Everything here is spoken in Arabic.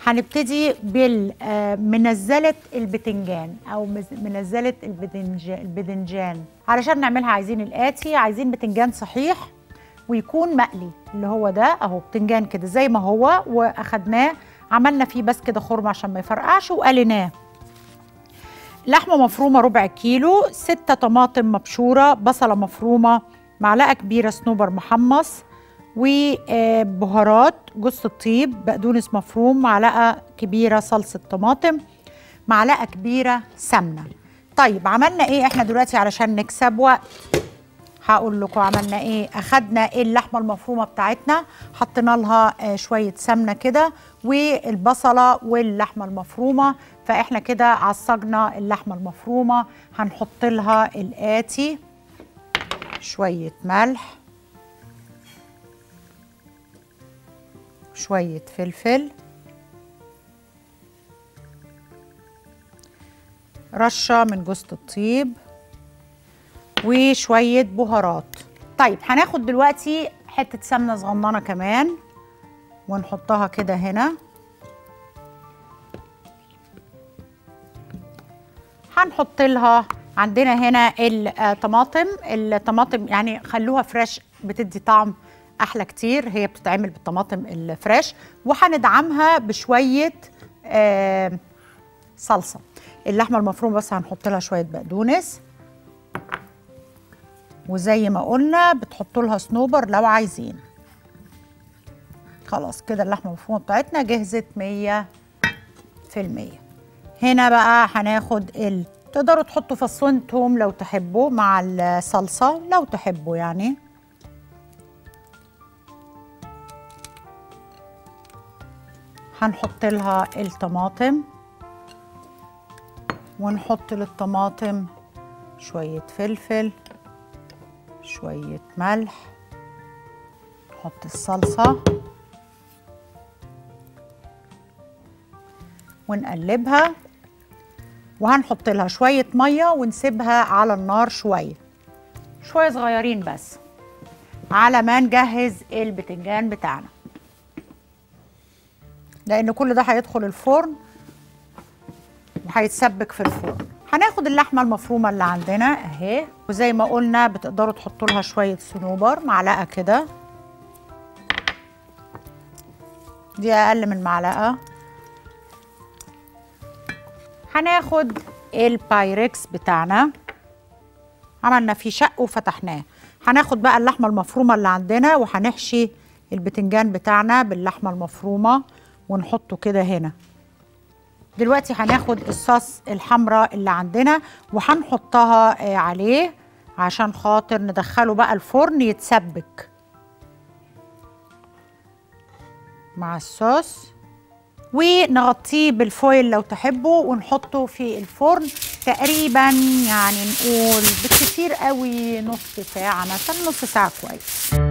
هنبتدي بالمنزلة البتنجان او منزلة البدنجان. علشان نعملها عايزين الآتي: عايزين بتنجان صحيح ويكون مقلي، اللي هو ده اهو بتنجان كده زي ما هو، واخدناه عملنا فيه بس كده خرم عشان ما يفرقعش وقليناه. لحمة مفرومة ربع كيلو، 6 طماطم مبشورة، بصلة مفرومة، معلقة كبيرة صنوبر محمص، وبهارات جوز الطيب، بقدونس مفروم، معلقة كبيرة صلصة طماطم، معلقة كبيرة سمنة. طيب عملنا ايه احنا دلوقتي علشان نكسب وقت؟ هقول لكم عملنا ايه. اخدنا اللحمة المفرومة بتاعتنا حطينا لها شوية سمنة كده، والبصلة واللحمة المفرومة، فاحنا كده عصجنا اللحمة المفرومة. هنحط لها الآتي: شوية ملح، شوية فلفل، رشة من جوز الطيب، وشوية بهارات. طيب هناخد دلوقتي حتة سمنة صغننة كمان ونحطها كده هنا. هنحط لها عندنا هنا الطماطم يعني خلوها فريش بتدي طعم احلى كتير، هي بتتعمل بالطماطم الفريش، وهندعمها بشويه صلصه. اللحمه المفرومه بس هنحط لها شويه بقدونس، وزي ما قلنا بتحطوا لها صنوبر لو عايزين. خلاص كده اللحمه المفرومه بتاعتنا جهزت 100%. هنا بقى هناخد تقدروا تحطوا فصين توم لو تحبوا مع الصلصه لو تحبوا يعني. هنحط لها الطماطم، ونحط للطماطم شوية فلفل، شوية ملح، نحط الصلصة ونقلبها، وهنحط لها شوية مية ونسيبها على النار شوية صغيرين بس على ما نجهز البتنجان بتاعنا، لأن كل ده هيدخل الفرن وهيتسبك في الفرن. هناخد اللحمة المفرومة اللي عندنا اهي، وزي ما قلنا بتقدروا تحطوا لها شوية صنوبر، معلقة كده، دي أقل من معلقة. هناخد البايركس بتاعنا عملنا فيه شق وفتحناه. هناخد بقى اللحمة المفرومة اللي عندنا وهنحشي البتنجان بتاعنا باللحمة المفرومة ونحطه كده هنا. دلوقتي هناخد الصوص الحمراء اللي عندنا وهنحطها عليه عشان خاطر ندخله بقى الفرن يتسبك مع الصوص، ونغطيه بالفويل لو تحبوا ونحطه في الفرن تقريبا يعني نقول بالكتير قوي نص ساعة، مثلا نص ساعة كويس.